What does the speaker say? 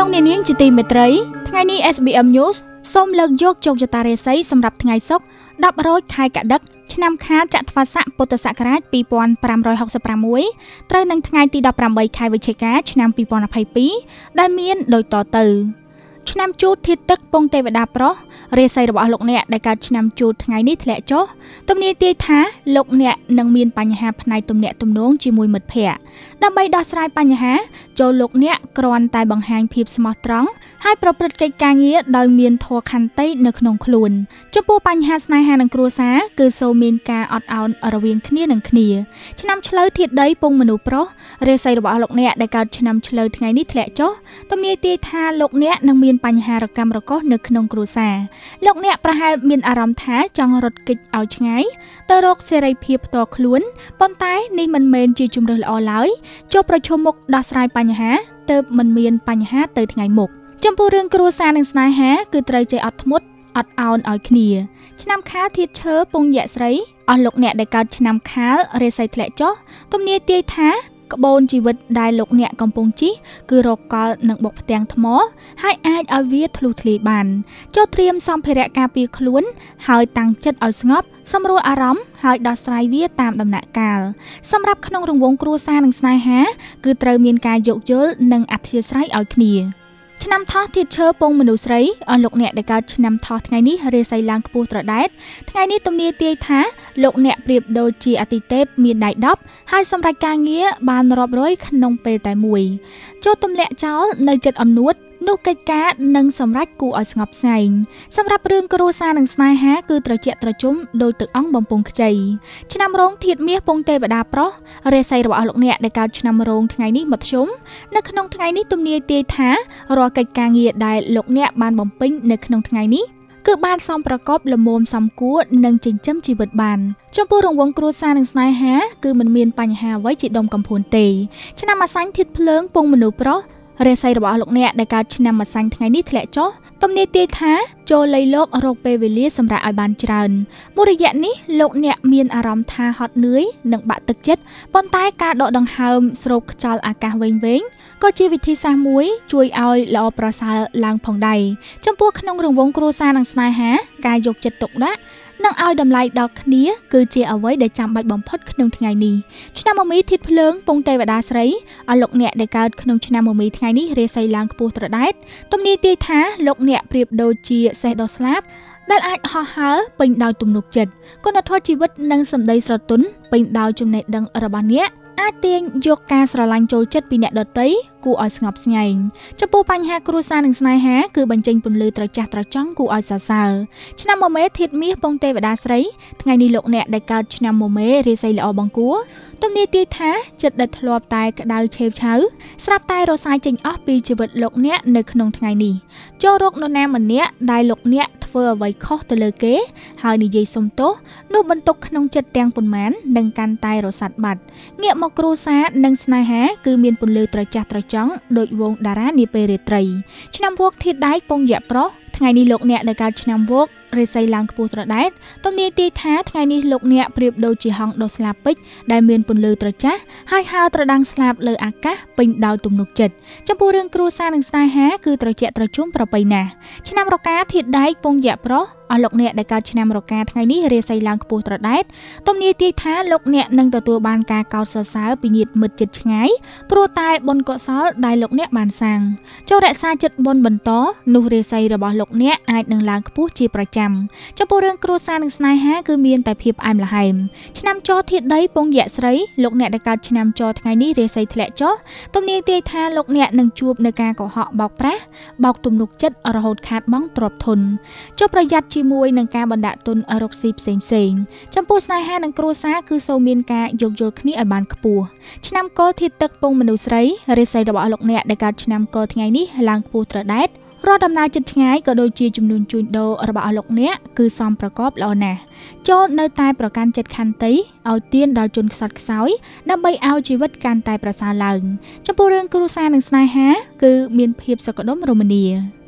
លោកអ្នកនាងជាទីមេត្រីថ្ងៃនេះ SBM News សូមលើកយកជោគជតារាសីសម្រាប់ថ្ងៃសុក្រ10រោចខែកដិកឆ្នាំខាលចត្វាស័កពុទ្ធសករាជ2566ត្រូវនឹងថ្ងៃទី18ខែវិច្ឆិកាឆ្នាំ2022ដែលមានដូចតទៅឆ្នាំជូតធាតុទឹកពងទេវតាប្រុសរាសីរបស់លោកអ្នកដែលកើតឆ្នាំជូតថ្ងៃនេះធ្លាក់ចុះទំនាយទាយថាលោកអ្នកនឹងមានបញ្ហាផ្នែកទំនាក់ទំនងជាមួយមិត្តភ័ក្តិដើម្បីដោះស្រាយបញ្ហាចូលលោកអ្នកគ្រាន់តែបង្ហាញភាពស្មោះត្រង់ហើយប្រព្រឹត្តកិច្ចការងារដោយមានធម៌ខន្តីនៅក្នុងខ្លួនចំពោះបញ្ហាស្នេហានិងគ្រួសារគឺសូមមានការអត់ឱនរវាងគ្នានឹងគ្នាឆ្នាំឆ្លូវធាតុដីពងមនុស្សប្រុសរាសីរបស់លោកអ្នកដែលកើតឆ្នាំឆ្លូវថ្ងៃនេះធ្លាក់ចុះទំនាយទាយថាលោកអ្នកនឹងមានបញ្ហារកាំរកូសនៅក្នុងគ្រួសារលោកអ្នកប្រហែលមានអារម្មណ៍ថាចង់រត់គេចឲ្យឆ្ងាយទៅរកសេរីភាពផ្ទាល់ខ្លួនប៉ុន្តែនេះមិនមែនជាជម្រើសល្អឡើយចូលប្រឈមមុខដោះស្រាយបញ្ហាទើបមិនមានបញ្ហាទៅថ្ងៃមុខចំពោះរឿងគ្រួសារនិងស្នេហាគឺត្រូវចេះអត់ធ្មត់អត់ឱនឲ្យគ្នាឆ្នាំខាលធាតុឈើពងយៈស្រីអស់លោកអ្នកដែលកើតឆ្នាំខាលរាសីធ្លាក់ចុះទំនាយទាយថាក្បូនជីវិតដែលលោកអ្នកកំពុងជិះគឺរកកលនឹងបុកផ្ទាំងថ្មហើយអាចឲ្យវាធ្លុះធ្លាយបានចូលត្រៀមសម្ភារៈការពារខ្លួនហើយតាំងចិត្តឲ្យស្ងប់សម្រួលអារម្មណ៍ហើយដោះស្រាយវាតាមដំណាក់កាលសម្រាប់ក្នុងរង្វង់គ្រួសារនិងស្នេហាគឺត្រូវមានការយោគយល់និងអធ្យាស្រ័យឲ្យគ្នាឆ្នាំថោះធាតុឈើពងមនុស្សស្រីអស់លោកអ្នកដែលកើតឆ្នាំថោះថ្ងៃនេះរាសីឡើងខ្ពស់ត្រដែតថ្ងៃនេះទំនាយទាយថាលោកអ្នកប្រៀបដូចជាអាទិទេពមានដៃ10ហើយសម្រេចការងារបានរាប់រយក្នុងពេលតែមួយចូលទម្លាក់ចោលនៅចិត្តអំនួតនោះកិច្ចការនឹងសម្រេចគួរឲ្យស្ងប់ស្ងាត់សម្រាប់រឿងគ្រួសារនិងស្នេហាគឺត្រជាក់ត្រជុំដោយទឹកអង្គបំពង់ខ្ចីឆ្នាំរោងធាតុមាសពងទេវតាប្រុសរាសីរបស់លោកអ្នកដែលកើតឆ្នាំរោងថ្ងៃនេះមធ្យមនៅក្នុងថ្ងៃនេះទំនាយទាយថារាល់កិច្ចការងារដែលលោកអ្នកបានបំពេញនៅក្នុងថ្ងៃនេះគឺបានសមប្រកបល្មមសមគួរនិងចិញ្ចឹមជីវិតបានចំពោះរង្វង់គ្រួសារនិងស្នេហាគឺមិនមានបញ្ហាអ្វីជាដុំកំភួនទេឆ្នាំអាសាញ់ធាតុភ្លើងពងមនុស្សប្រុសរាសីរបស់លោកអ្នកដែលកើតឆ្នាំម្សាញ់ថ្ងៃនេះធ្លាក់ចុះទំនាយទាយថាចូលលៃលោករកពេលវេលាសម្រាប់ឲ្យបានច្រើនមួយរយៈនេះលោកអ្នកមានអារម្មណ៍ថាហត់នឿយនិងបាក់ទឹកចិត្តប៉ុន្តែការដកដង្ហើមស្រូបខ្យល់អាកាសវែងៗក៏ជាវិធីសាស្ត្រមួយជួយឲ្យល្អប្រសើរឡើងផងដែរចំពោះក្នុងរង្វង់គ្រួសារនិងស្នេហាការយកចិត្តទុកដាក់និងឲ្យតម្លៃដល់គ្នាគឺជាអ្វីដែលចាំបាច់បំផុតក្នុងថ្ងៃនេះឆ្នាំមមីធាតុភ្លើងពងទេវតាស្រីឲ្យលោកអ្នកដែលកើតក្នុងឆ្នាំមមីថ្ងៃនេះរាសីឡើងខ្ពស់ត្រដែតទំនាយទាយថាលោកអ្នកប្រៀបដូចជាសេះដ៏ស្លាប់ដែលអាចហោះហើរពេញដោយទំនុកចិត្តគុណធម៌ជីវិតនិងសម្ដីស្រទន់ពេញដោយចំណេះដឹងរបស់អ្នកអាចទាញយកការស្រឡាញ់ចូលចិត្តពីអ្នកដទៃគួរឲ្យស្ងប់ស្ងាត់ចំពោះបញ្ហាគ្រួសារនិងស្នេហាគឺបញ្ចេញពន្លឺត្រចះត្រចង់គួរឲ្យសរសើរឆ្នាំមមេធាតុមាសពងទេវតាស្រីថ្ងៃនេះលោកអ្នកដែលកើតឆ្នាំមមេរាសីល្អបង្គួរទំនាយទាយថាចិត្តដែលធ្លាប់តែក្តៅឆេវឆៅស្រាប់តែរសាយចេញអស់ពីជីវិតលោកអ្នកនៅក្នុងថ្ងៃនេះចូលរកនរណាម្នាក់ដែលលោកអ្នកធ្វើអ្វីខុសទៅលើគេហើយនិយាយសុំទោសនោះបន្ទុកក្នុងចិត្តទាំងប៉ុន្មាននឹងកាន់តែរសាត់បាត់ងាកមកគ្រួសារនិងស្នេហាគឺមានពន្លឺត្រចះត្រចង់ដូចវងតារានាពេលរាត្រីឆ្នាំវោកធាតុដែកពងយៈប្រុសថ្ងៃនេះលោកអ្នកដែលកើតឆ្នាំវោករាសីឡើងខ្ពស់ត្រដែតទំនាយទាយថាថ្ងៃនេះលោកអ្នកប្រៀបដូចជាហង្សដ៏ស្លាបពេជ្រដែលមានពន្លឺត្រចះហើយហើរត្រដាងស្លាបលើអាកាសពេញដោយទំនុកចិត្តចំពោះរឿងគ្រួសារនិងស្នេហាគឺត្រជាក់ត្រជុំប្រពៃណាស់ឆ្នាំរកាធាតុដែកពងយៈប្រុសអស់លោកអ្នកដែលកើតឆ្នាំរកាថ្ងៃនេះរាសីឡើងខ្ពស់ត្រដែតទំនាយទាយថាលោកអ្នកនឹងទទួលបានការកោតសរសើរពីញាតិមិត្តជិតឆ្ងាយព្រោះតែបុណ្យកុសលដែលលោកអ្នកបានសាងចូលរក្សាចិត្តបុណ្យបន្តនោះរាសីរបស់លោកអ្នកអាចនឹងឡើងខ្ពស់ជាប្រចាំចំពោះរឿងគ្រួសារនិងស្នេហាគឺមានតែភាពផ្អែមល្ហែមឆ្នាំចធាតុដីពងយៈស្រីលោកអ្នកដែលកើតឆ្នាំចថ្ងៃនេះរាសីធ្លាក់ចុះទំនាយទាយថាលោកអ្នកនឹងជួបនឹងការកុហកបោកប្រាស់បោកទំនុកចិត្តរហូតខាតបង់ទ្រព្យធនចូលប្រយ័ត្នជាមួយនឹងការបណ្ដាក់ទុនរកស៊ីផ្សេងចំពោះស្នេហានិងគ្រួសារគឺសូមមានការយោគយល់គ្នាឲ្យបានខ្ពស់ឆ្នាំកុលធាតុទឹកពងមនុស្សស្រីរាសីរបស់លោកអ្នកដែលកើតឆ្នាំកុលថ្ងៃនេះឡើងខ្ពស់ត្រដែតរាល់ដំណើរចិត្តឆ្ងាយក៏ដូចជាចំនួនជួញដូររបស់លោកអ្នកគឺសមប្រកបល្អណាស់ចូលនៅតែប្រកាន់ចិត្តខន្តីឲ្យទានដល់ជនខ្សត់ខ្សោយដើម្បីឲ្យជីវិតកាន់តែប្រសើរឡើងចំពោះរឿងគ្រួសារនិងស្នេហាគឺមានភាពសុខដុមរមនា